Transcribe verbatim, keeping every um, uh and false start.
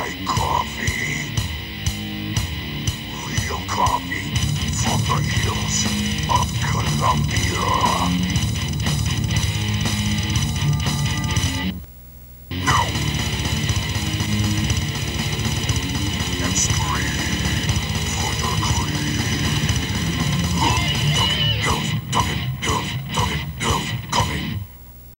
my coffee. Real coffee from the hills of Colombia.